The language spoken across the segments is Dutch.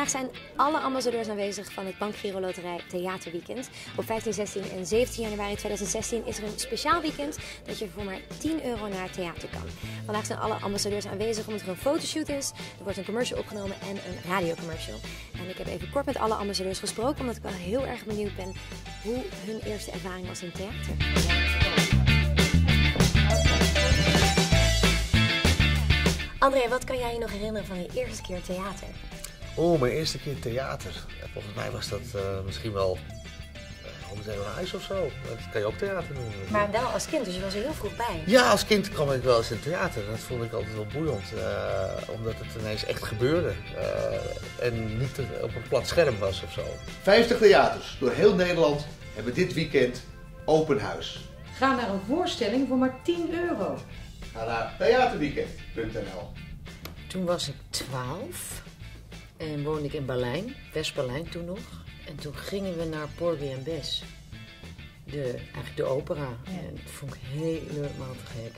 Vandaag zijn alle ambassadeurs aanwezig van het Bank Giro Loterij Theaterweekend. Op 15, 16 en 17 januari 2016 is er een speciaal weekend dat je voor maar €10 naar het theater kan. Vandaag zijn alle ambassadeurs aanwezig omdat er een fotoshoot is. Er wordt een commercial opgenomen en een radiocommercial. En ik heb even kort met alle ambassadeurs gesproken omdat ik wel heel erg benieuwd ben hoe hun eerste ervaring was in theater. André, wat kan jij je nog herinneren van je eerste keer theater? Oh, mijn eerste keer theater. Volgens mij was dat misschien wel Hotel Huis of zo. Dat kan je ook theater noemen. Maar wel als kind, dus je was er heel vroeg bij. Ja, als kind kwam ik wel eens in theater. Dat vond ik altijd wel boeiend. Omdat het ineens echt gebeurde. En niet op een plat scherm was of zo. 50 theaters door heel Nederland hebben dit weekend open huis. Ga naar een voorstelling voor maar €10. Ga naar theaterweekend.nl. Toen was ik 12 en woonde ik in Berlijn, West-Berlijn toen nog. En toen gingen we naar Porgy and Bess, eigenlijk de opera. Ja. En dat vond ik helemaal te gek.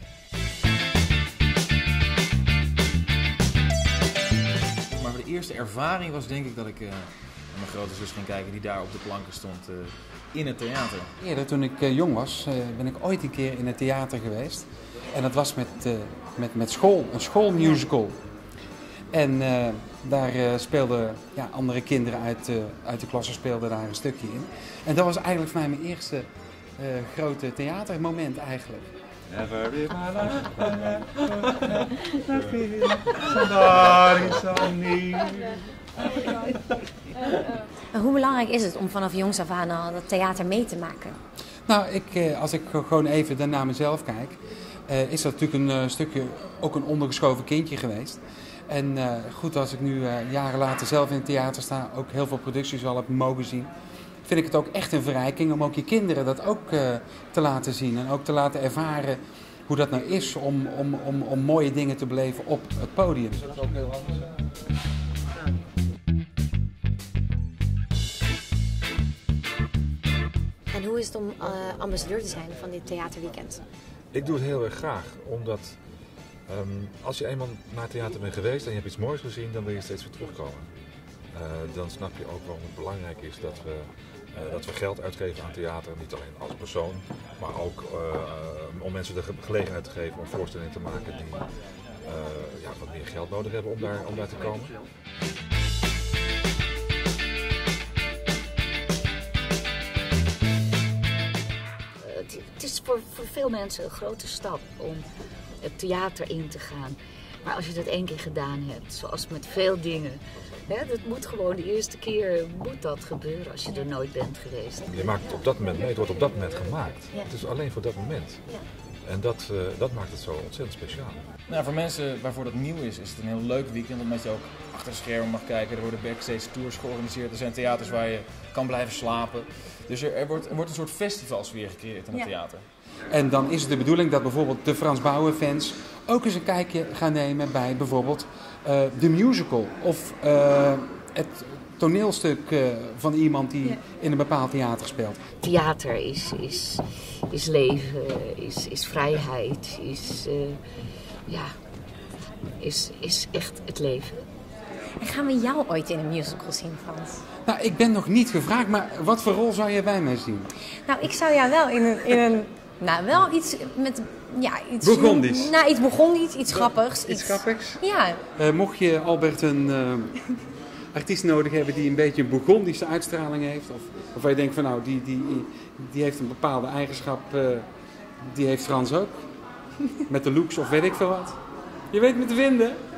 Maar de eerste ervaring was denk ik dat ik naar mijn grote zus ging kijken die daar op de planken stond in het theater. Eerder, toen ik jong was, ben ik ooit een keer in het theater geweest. En dat was met school, een schoolmusical. En daar speelden andere kinderen uit de klasse speelden daar een stukje in. En dat was eigenlijk voor mij mijn eerste grote theatermoment eigenlijk. Hoe belangrijk is het om vanaf jongs af aan al dat theater mee te maken? Nou, als ik gewoon even naar mezelf kijk, is dat natuurlijk een stukje ook een ondergeschoven kindje geweest. En goed, als ik nu jaren later zelf in het theater sta, ook heel veel producties al heb mogen zien, vind ik het ook echt een verrijking om ook je kinderen dat ook te laten zien. En ook te laten ervaren hoe dat nou is om mooie dingen te beleven op het podium. Dat is ook heel anders. En hoe is het om ambassadeur te zijn van dit theaterweekend? Ik doe het heel erg graag, omdat als je eenmaal naar het theater bent geweest en je hebt iets moois gezien, dan wil je steeds weer terugkomen. Dan snap je ook waarom het belangrijk is dat we geld uitgeven aan theater. Niet alleen als persoon, maar ook om mensen de gelegenheid te geven om voorstellingen te maken die wat meer geld nodig hebben om daar te komen. Het is voor veel mensen een grote stap om het theater in te gaan. Maar als je dat 1 keer gedaan hebt, zoals met veel dingen, dat moet gewoon de eerste keer moet dat gebeuren als je er nooit bent geweest. Je maakt het op dat moment mee, het wordt op dat moment gemaakt. Ja. Het is alleen voor dat moment. Ja. En dat maakt het zo ontzettend speciaal. Nou, voor mensen waarvoor dat nieuw is het een heel leuk weekend, omdat je ook achter de schermen mag kijken. Er worden backstage tours georganiseerd, er zijn theaters waar je kan blijven slapen. Dus er wordt een soort festivalsfeer gecreëerd in het theater. En dan is het de bedoeling dat bijvoorbeeld de Frans Bauer fans ook eens een kijkje gaan nemen bij bijvoorbeeld de musical of het toneelstuk van iemand die in een bepaald theater speelt. Theater is leven, is vrijheid, is echt het leven. En gaan we jou ooit in een musical zien, Frans? Nou, ik ben nog niet gevraagd, maar wat voor rol zou je bij mij zien? Nou, ik zou jou wel in een wel iets met, iets... Burgondisch? Nou, iets Burgondisch, iets grappigs. Iets grappigs? Ja. Mocht je, Albert, een artiest nodig hebben die een beetje een Burgondische uitstraling heeft, of waar je denkt van nou, die heeft een bepaalde eigenschap, die heeft Frans ook, met de looks of weet ik veel wat. Je weet me te vinden.